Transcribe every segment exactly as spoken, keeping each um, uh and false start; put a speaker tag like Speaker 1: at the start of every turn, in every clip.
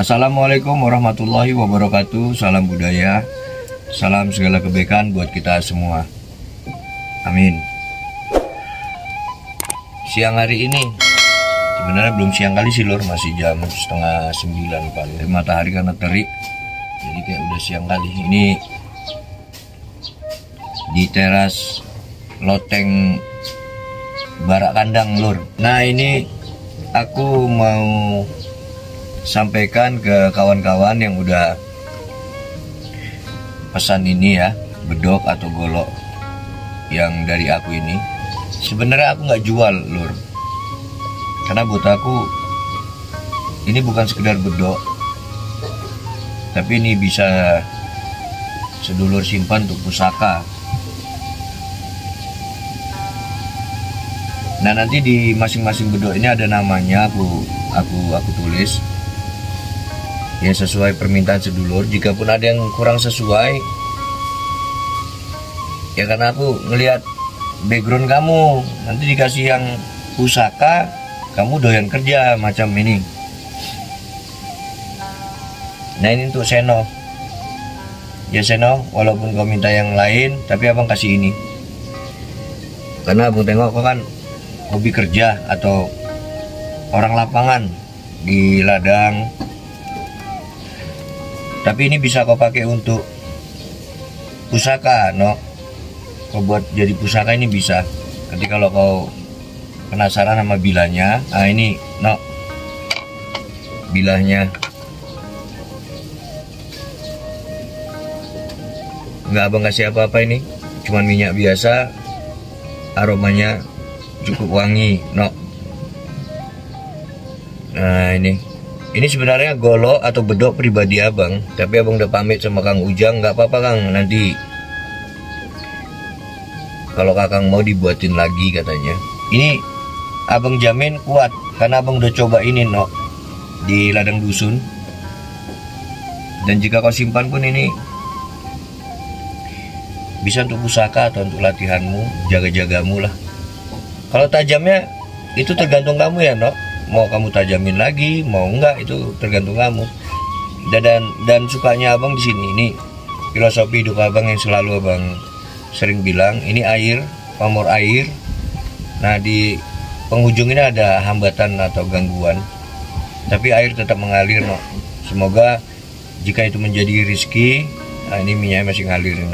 Speaker 1: Assalamualaikum warahmatullahi wabarakatuh. Salam budaya, salam segala kebaikan buat kita semua. Amin. Siang hari ini sebenarnya belum siang kali sih lur, masih jam setengah sembilan paling. Matahari karena terik, jadi kayak udah siang kali. Ini di teras loteng Barak Kandang lur. Nah ini aku mau sampaikan ke kawan-kawan yang udah pesan ini ya, bedok atau golok yang dari aku ini. Sebenarnya aku nggak jual lur, karena buat aku ini bukan sekedar bedok, tapi ini bisa sedulur simpan untuk pusaka. Nah nanti di masing-masing bedok ini ada namanya, aku aku aku tulis ya sesuai permintaan sedulur. Jika pun ada yang kurang sesuai, ya karena aku ngelihat background kamu, nanti dikasih yang pusaka, kamu doyan kerja macam ini. Nah ini untuk Seno. Ya Seno, walaupun kau minta yang lain, tapi abang kasih ini. Karena abang tengok kau kan hobi kerja atau orang lapangan di ladang. Tapi ini bisa kau pakai untuk pusaka, no. Kau buat jadi pusaka ini bisa. Ketika kalau kau penasaran sama bilahnya, nah ini, no, bilahnya. Nggak abang kasih apa-apa ini, cuman minyak biasa, aromanya cukup wangi, no. Nah ini, ini sebenarnya golok atau bedok pribadi abang, tapi abang udah pamit sama Kang Ujang, nggak apa-apa Kang, nanti kalau kakang mau dibuatin lagi katanya. Ini abang jamin kuat, karena abang udah coba ini no di ladang dusun. Dan jika kau simpan pun ini bisa untuk pusaka atau untuk latihanmu, jaga-jagamu lah. Kalau tajamnya itu tergantung kamu ya no, mau kamu tajamin lagi, mau enggak itu tergantung kamu. Dan dan sukanya abang di sini, ini filosofi hidup abang yang selalu abang sering bilang, ini air, pamor air. Nah di penghujung ini ada hambatan atau gangguan, tapi air tetap mengalir no. Semoga jika itu menjadi rizki, nah ini minyaknya masih ngalir no.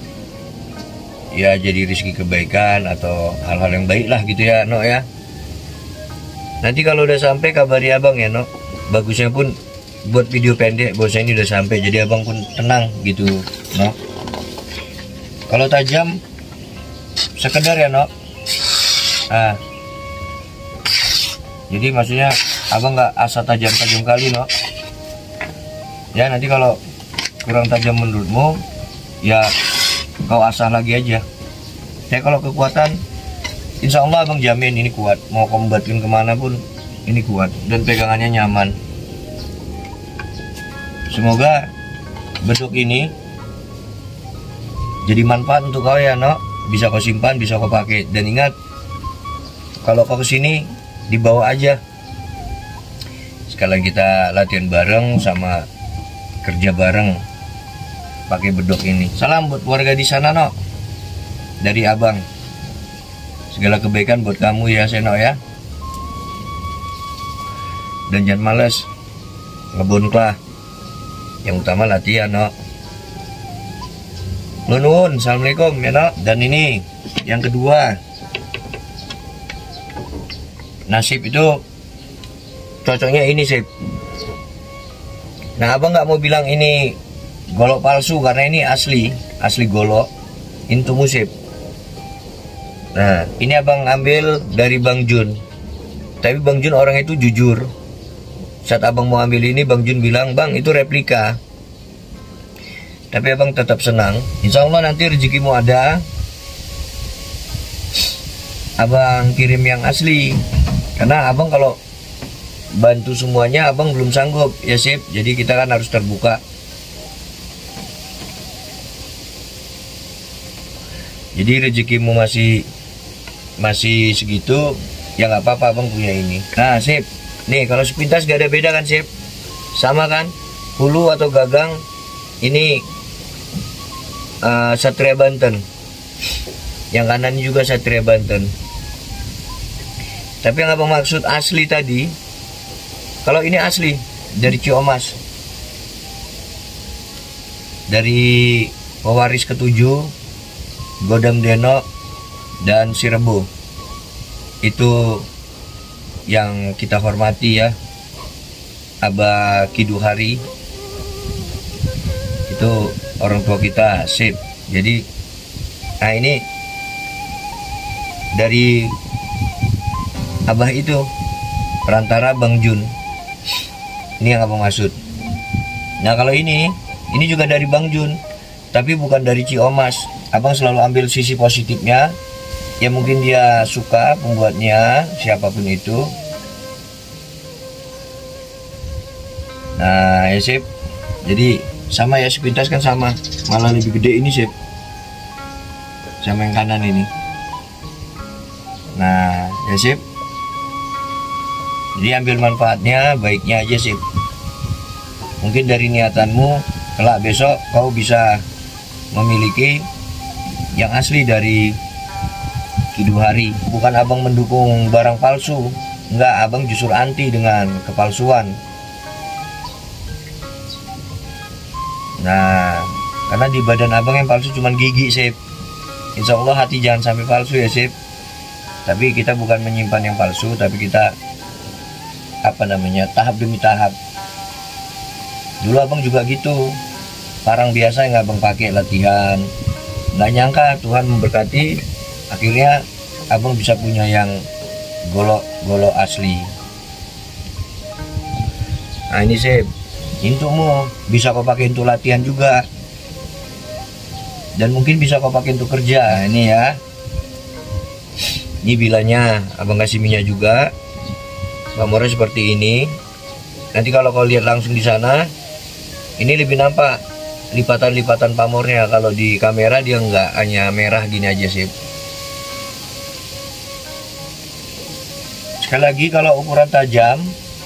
Speaker 1: Ya jadi rizki kebaikan atau hal-hal yang baik lah gitu ya no ya. Nanti kalau udah sampai kabari abang ya no. Bagusnya pun buat video pendek bahwasanya ini udah sampai, jadi abang pun tenang gitu no. Kalau tajam sekedar ya no. Nah, jadi maksudnya abang nggak asal tajam-tajam kali no. Ya nanti kalau kurang tajam menurutmu, ya kau asah lagi aja. Ya kalau kekuatan, insya Allah abang jamin ini kuat. Mau kau membatin kemana pun ini kuat dan pegangannya nyaman. Semoga bedok ini jadi manfaat untuk kau ya no, bisa kau simpan, bisa kau pakai. Dan ingat, kalau kau kesini dibawa aja. Sekalian kita latihan bareng sama kerja bareng pakai bedok ini. Salam buat warga di sana no, dari abang. Segala kebaikan buat kamu ya Seno ya. Dan jangan males ngebun klah. Yang utama latihan no. Nuhun, assalamualaikum ya no. Dan ini yang kedua, nasib itu cocoknya ini sip. Nah abang nggak mau bilang ini golok palsu karena ini asli, asli golok. Ini tuh musib. Nah ini abang ambil dari Bang Jun. Tapi Bang Jun orang itu jujur. Saat abang mau ambil ini, Bang Jun bilang, bang itu replika. Tapi abang tetap senang. Insya Allah nanti rezekimu ada, abang kirim yang asli. Karena abang kalau bantu semuanya abang belum sanggup ya sip. Jadi kita kan harus terbuka. Jadi rezekimu masih masih segitu, ya nggak apa-apa abang punya ini. Nah sip, nih kalau sepintas gak ada beda kan sip. sama kan, hulu atau gagang ini uh, Satria Banten, yang kanan juga Satria Banten. Tapi yang abang maksud asli tadi, kalau ini asli dari Ciomas, dari pewaris ketujuh Godam Deno dan Sirebo, itu yang kita hormati ya, Abah Kiduhari, itu orang tua kita sip. Jadi nah ini dari Abah itu perantara Bang Jun, ini yang abang maksud. Nah kalau ini ini juga dari Bang Jun, tapi bukan dari Ciomas. Abang selalu ambil sisi positifnya. Ya mungkin dia suka pembuatnya, siapapun itu. Nah ya sip. Jadi sama ya, sepintas kan sama, malah lebih gede ini sip, sama yang kanan ini. Nah ya sip. Jadi ambil manfaatnya, baiknya aja sip. Mungkin dari niatanmu kelak besok kau bisa memiliki yang asli dari Kiduhari. Bukan abang mendukung barang palsu, enggak, abang justru anti dengan kepalsuan. Nah, karena di badan abang yang palsu cuman gigi sip. Insya Allah hati jangan sampai palsu ya sip. Tapi kita bukan menyimpan yang palsu, tapi kita apa namanya, tahap demi tahap. Dulu abang juga gitu, parang biasa yang abang pakai latihan. Nggak nyangka Tuhan memberkati, akhirnya abang bisa punya yang golok-golok asli. Nah ini sip, intumu bisa kau pakai untuk latihan juga, dan mungkin bisa kau pakai untuk kerja. Ini ya, ini bilanya abang kasih minyak juga, pamornya seperti ini. Nanti kalau kau lihat langsung di sana, ini lebih nampak lipatan-lipatan pamornya. Kalau di kamera dia enggak, hanya merah gini aja sip. Sekali lagi, kalau ukuran tajam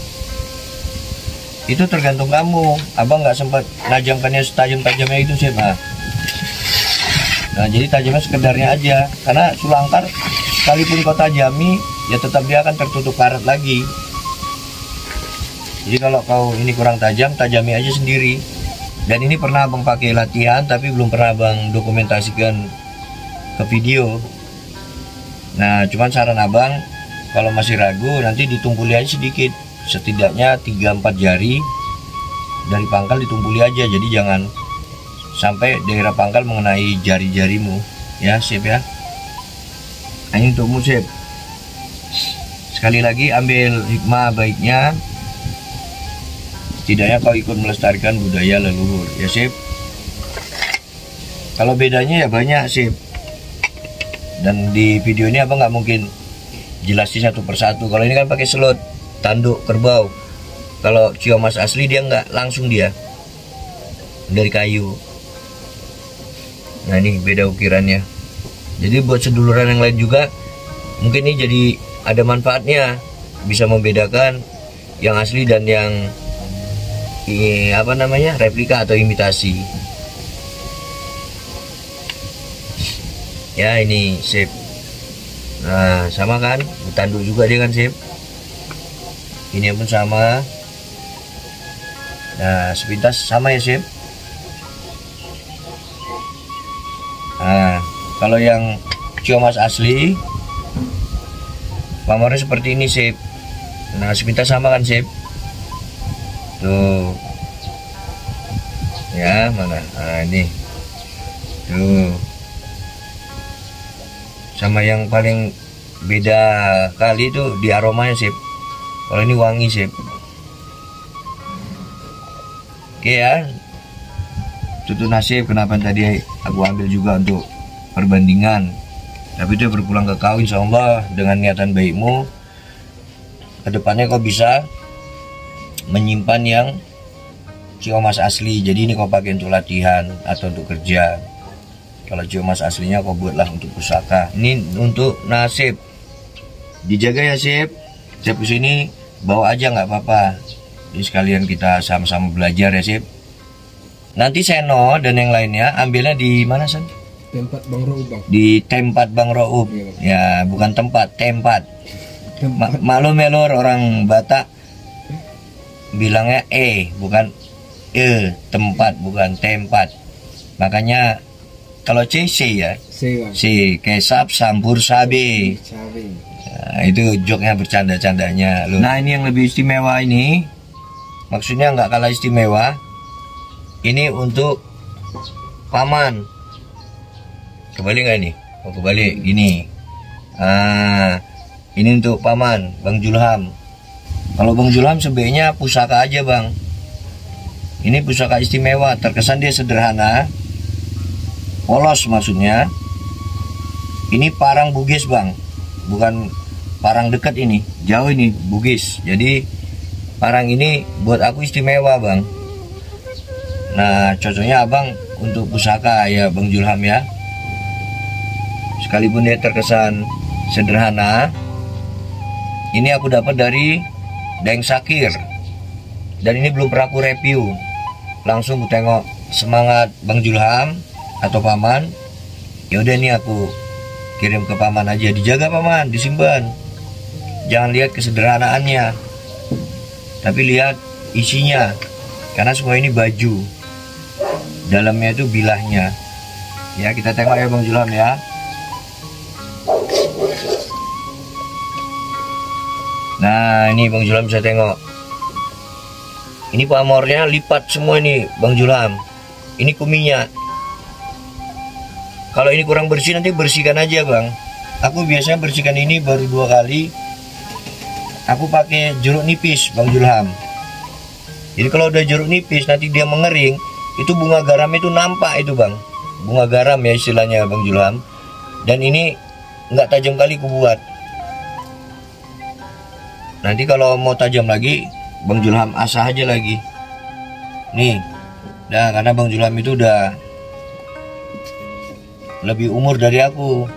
Speaker 1: itu tergantung kamu. Abang nggak sempat najamkannya setajam-tajamnya itu sih, nah. Nah jadi tajamnya sekedarnya aja, karena sulangkar sekalipun kau tajami ya tetap dia akan tertutup karat lagi. Jadi kalau kau ini kurang tajam, tajami aja sendiri. Dan ini pernah abang pakai latihan, tapi belum pernah abang dokumentasikan ke video. Nah cuman saran abang, kalau masih ragu nanti ditumpuli aja sedikit, setidaknya tiga empat jari dari pangkal ditumpuli aja. Jadi jangan sampai daerah pangkal mengenai jari-jarimu ya sip ya. Ini untukmu sip. Sekali lagi ambil hikmah baiknya, setidaknya kau ikut melestarikan budaya leluhur ya sip. Kalau bedanya ya banyak sip, dan di video ini abang nggak mungkin jelasin satu persatu. Kalau ini kan pakai slot tanduk kerbau. Kalau Ciomas asli dia nggak langsung, dia dari kayu. Nah ini beda ukirannya. Jadi buat seduluran yang lain juga mungkin ini jadi ada manfaatnya, bisa membedakan yang asli dan yang ini, apa namanya, replika atau imitasi. Ya ini sip. Nah sama kan, tanduk juga dia kan sip. Ini pun sama. Nah sepintas sama ya sip. Nah kalau yang Ciomas asli pamornya seperti ini sip. Nah sepintas sama kan sip. Tuh ya, mana, nah ini tuh. Sama yang paling beda kali itu di aromanya sip. Kalau ini wangi sip. Oke ya, itu nasib kenapa tadi aku ambil juga untuk perbandingan. Tapi itu berpulang ke kau, insya Allah dengan niatan baikmu kedepannya kau bisa menyimpan yang Ciomas asli. Jadi ini kau pakai untuk latihan atau untuk kerja. Kalau Ciomas aslinya kau buatlah untuk pusaka. Ini untuk nasib, dijaga ya sip. Sip kesini bawa aja nggak apa-apa. Ini sekalian kita sama-sama belajar ya Sip. Nanti Seno dan yang lainnya ambilnya di mana Sen?
Speaker 2: Tempat Bang Roub Bang.
Speaker 1: Di tempat Bang Roub.
Speaker 2: Iya, Bang.
Speaker 1: Ya bukan tempat, tempat. Ma
Speaker 2: Tempat.
Speaker 1: maklum melor orang Batak bilangnya e bukan e, tempat bukan tempat. Makanya kalau C C ya.
Speaker 2: C Bang.
Speaker 1: C kesap sampur sabe.
Speaker 2: Cabai.
Speaker 1: Nah, itu joknya bercanda-candanya loh. Nah ini yang lebih istimewa ini, maksudnya nggak kalah istimewa. Ini untuk paman. Kebalik nggak ini? Oh kebalik, gini. Ah, ini untuk paman, Bang Julham. Kalau Bang Julham sebaiknya pusaka aja Bang. Ini pusaka istimewa, terkesan dia sederhana, polos maksudnya. Ini parang Bugis Bang, bukan parang dekat ini, jauh ini Bugis. Jadi parang ini buat aku istimewa Bang. Nah cocoknya Abang untuk pusaka ya Bang Julham ya. Sekalipun dia terkesan sederhana, ini aku dapat dari Deng Sakir. Dan ini belum pernah aku review. Langsung aku tengok semangat Bang Julham atau paman. Ya udah nih aku kirim ke paman aja, dijaga paman, disimpan. Jangan lihat kesederhanaannya, tapi lihat isinya. Karena semua ini baju, dalamnya itu bilahnya. Ya kita tengok ya Bang Julham ya. Nah ini Bang Julham bisa tengok. Ini pamornya lipat semua ini Bang Julham. Ini kuminya. Kalau ini kurang bersih nanti bersihkan aja Bang. Aku biasanya bersihkan ini baru dua kali. Aku pakai jeruk nipis Bang Julham. Jadi kalau udah jeruk nipis nanti dia mengering, itu bunga garam itu nampak itu Bang. Bunga garam ya istilahnya Bang Julham. Dan ini nggak tajam kali ku buat. Nanti kalau mau tajam lagi, Bang Julham asah aja lagi. Nih, nah karena Bang Julham itu udah lebih umur dari aku.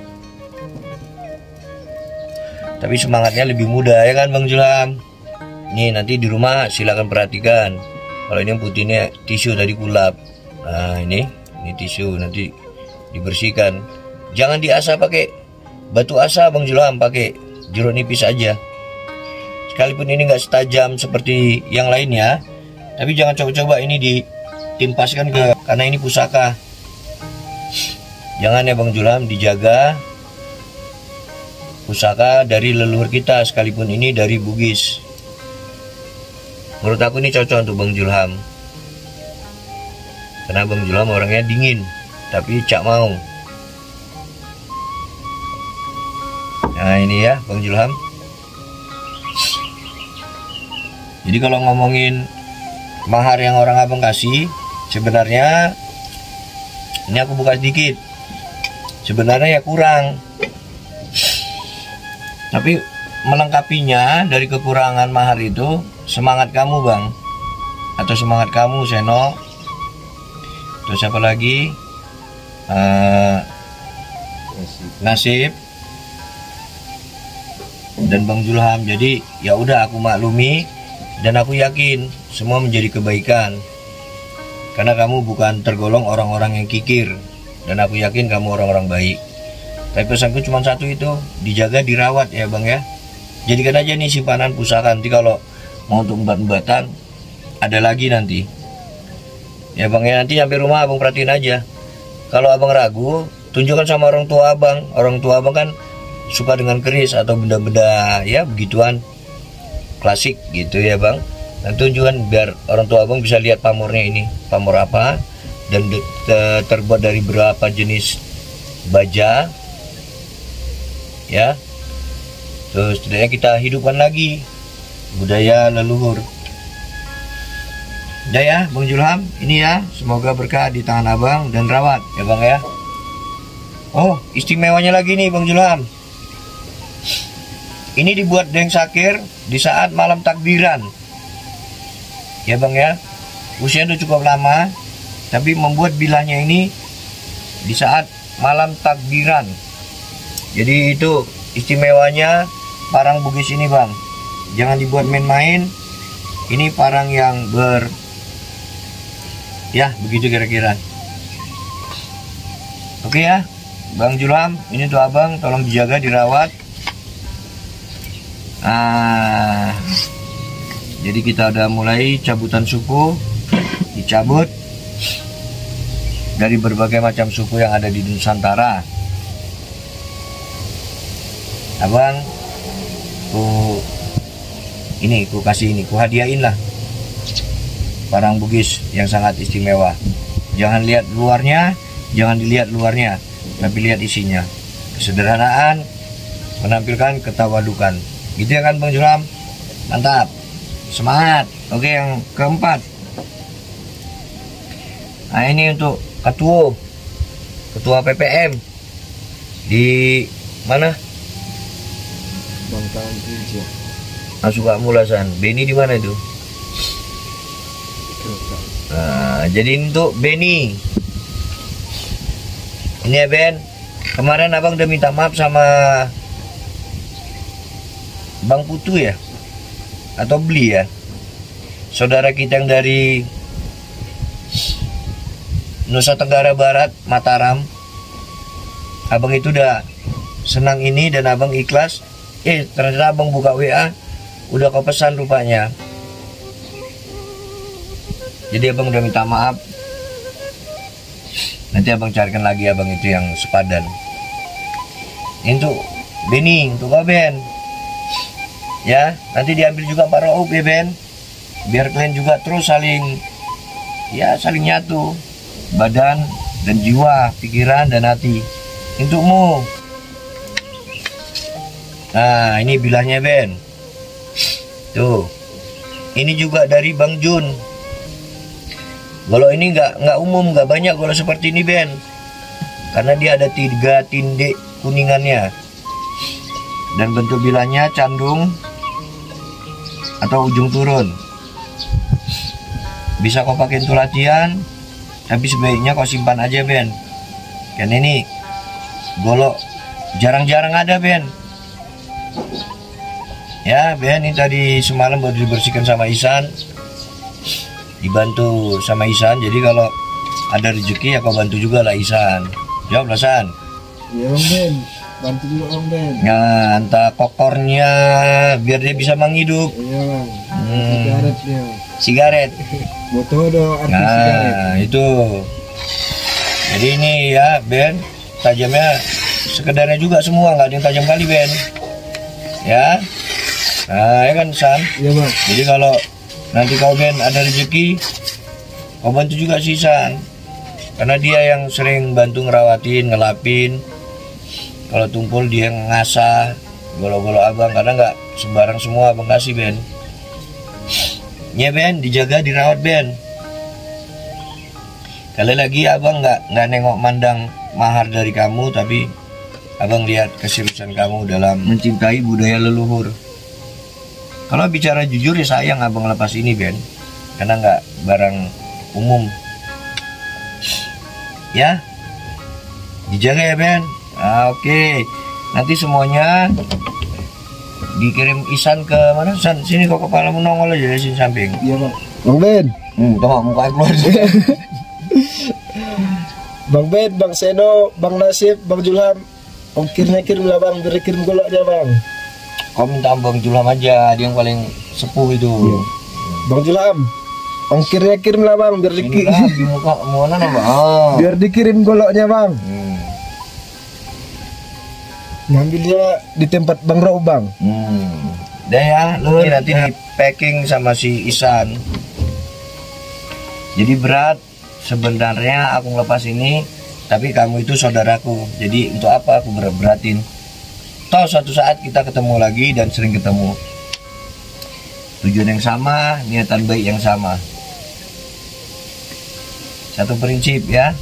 Speaker 1: Tapi semangatnya lebih muda ya kan Bang Julham. Nih nanti di rumah silakan perhatikan. Kalau ini yang putihnya tisu tadi kulap. Nah ini, ini tisu nanti dibersihkan. Jangan diasah pakai batu asah Bang Julham, pakai jeruk nipis aja. Sekalipun ini nggak setajam seperti yang lainnya, tapi jangan coba-coba ini ditimpaskan ke, karena ini pusaka. Jangan ya Bang Julham, dijaga pusaka dari leluhur kita, sekalipun ini dari Bugis. Menurut aku ini cocok untuk Bang Julham, karena Bang Julham orangnya dingin, tapi cak mau. Nah ini ya Bang Julham. Jadi kalau ngomongin mahar yang orang abang kasih, sebenarnya ini aku buka sedikit. Sebenarnya ya kurang. Tapi melengkapinya dari kekurangan mahar itu semangat kamu Bang. Atau semangat kamu Seno. Terus siapa lagi? Uh, Nasib. Dan Bang Julham. Jadi ya udah aku maklumi. Dan aku yakin semua menjadi kebaikan. Karena kamu bukan tergolong orang-orang yang kikir. Dan aku yakin kamu orang-orang baik. Tapi pesanku cuma satu itu, dijaga, dirawat ya Bang ya. Jadikan aja nih simpanan pusaka. Nanti kalau mau untuk embat-embatan, ada lagi nanti. Ya Bang ya, nanti sampai rumah Abang perhatiin aja. Kalau Abang ragu, tunjukkan sama orang tua Abang. Orang tua Abang kan suka dengan keris atau benda-benda ya begituan. Klasik gitu ya Bang. Nah tunjukkan biar orang tua Abang bisa lihat pamornya ini, pamor apa dan te terbuat dari berapa jenis baja ya. Terus setidaknya kita hidupkan lagi budaya leluhur. Udah ya Bang Julham, ini ya, semoga berkah di tangan Abang dan rawat ya Bang ya. Oh istimewanya lagi nih Bang Julham, ini dibuat Deng Sakir di saat malam takbiran ya Bang ya. Usia itu cukup lama, tapi membuat bilahnya ini di saat malam takbiran. Jadi itu istimewanya parang Bugis ini Bang. Jangan dibuat main-main, Ini parang yang ber, ya begitu kira-kira. Oke ya, Bang Julham, ini tuh abang, tolong dijaga, dirawat. Ah, jadi kita udah mulai cabutan suku, dicabut dari berbagai macam suku yang ada di Nusantara. Abang, ku ini ku kasih ini, ku hadiahin lah barang Bugis yang sangat istimewa. Jangan lihat luarnya, jangan dilihat luarnya, tapi lihat isinya. Kesederhanaan menampilkan ketawadukan. Gitu ya kan Bang Julham? Mantap, semangat. Oke, yang keempat. Nah ini untuk ketua, ketua P P M di mana?
Speaker 2: Bangkalan Tinja.
Speaker 1: Masuk gak mulasan. Benny di mana itu? Nah, jadi untuk Benny. Ini ya Ben. Kemarin abang udah minta maaf sama Bang Putu ya? Atau Beli ya? Saudara kita yang dari Nusa Tenggara Barat, Mataram. Abang itu udah senang ini dan abang ikhlas. Eh ternyata abang buka W A, udah kau pesan rupanya. Jadi abang udah minta maaf. Nanti abang carikan lagi abang itu yang sepadan. Ini untuk Benny, untuk kau Ben. Ya, nanti diambil juga Pak Raub ya Ben. Biar kalian juga terus saling, ya saling nyatu. Badan dan jiwa, pikiran dan hati. Untukmu. Nah, ini bilahnya Ben. Tuh. Ini juga dari Bang Jun. Kalau ini nggak nggak umum, nggak banyak kalau seperti ini Ben. Karena dia ada tiga tindik kuningannya. Dan bentuk bilahnya candung atau ujung turun. Bisa kau pakai untuk latihan, tapi sebaiknya kau simpan aja Ben. Karena ini golok jarang-jarang ada Ben. Ya Ben, ini tadi semalam baru dibersihkan sama Isan, dibantu sama Isan. Jadi kalau ada rezeki ya kau bantu juga lah Isan. Jawab lah San.
Speaker 2: Iya Bang Ben, bantu juga Bang Ben.
Speaker 1: Nah, entah kokornya biar dia bisa menghidup.
Speaker 2: Iya Bang,
Speaker 1: Hmm.
Speaker 2: sigaret dia.
Speaker 1: Sigaret.
Speaker 2: Motodo arti sigaret.
Speaker 1: Nah itu. Jadi ini ya Ben, tajamnya sekedarnya juga semua, nggak ada yang tajam kali Ben. Ya. Nah ya kan San.
Speaker 2: Iya Bang.
Speaker 1: Jadi kalau nanti kau Ben ada rezeki, kau bantu juga si San. Karena dia yang sering bantu ngerawatin, ngelapin. Kalau tumpul dia yang ngasah, golo-golo abang. Karena nggak sembarang semua abang kasih Ben. Ya Ben, dijaga, dirawat Ben. Kali lagi abang nggak nggak nengok mandang mahar dari kamu, tapi abang lihat keseriusan kamu dalam mencintai budaya leluhur. Kalau bicara jujur ya sayang abang lepas ini Ben, karena nggak barang umum. Ya, dijaga ya Ben. Ah, oke, okay. Nanti semuanya dikirim Isan ke mana? San, sini kok kepala menongol aja dari sini samping.
Speaker 2: Iya Bang. Bang Ben.
Speaker 1: Hmm, tengok muka keluar.
Speaker 2: Bang Ben, Bang Seno, Bang Nasib, Bang Julham. Ongkirnya kirim lah Bang, biar kirim goloknya Bang.
Speaker 1: Kau minta Bang Julham aja, dia yang paling sepuh itu.
Speaker 2: Iya. Bang Julham, ongkirnya kirim lah Bang, biar
Speaker 1: Ini
Speaker 2: dikirim.
Speaker 1: lah, di muka mana Bang? Oh.
Speaker 2: Biar dikirim goloknya Bang.
Speaker 1: Hmm.
Speaker 2: Ngambilnya di tempat Bang Raub Bang.
Speaker 1: Hmm. Udah ya, lu nanti di packing sama si Isan. Jadi berat sebenarnya aku ngelepas ini, tapi kamu itu saudaraku. Jadi untuk apa aku berat-beratin? Toh suatu saat kita ketemu lagi dan sering ketemu. Tujuan yang sama, niatan baik yang sama. Satu prinsip ya.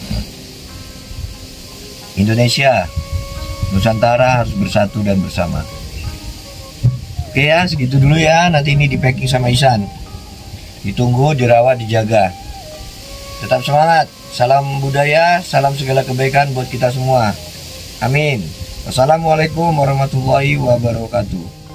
Speaker 1: Indonesia, Nusantara harus bersatu dan bersama. Oke ya, segitu dulu ya. Nanti ini di packing sama Isan. Ditunggu, dirawat, dijaga. Tetap semangat. Salam budaya, salam segala kebaikan buat kita semua. Amin. Wassalamualaikum warahmatullahi wabarakatuh.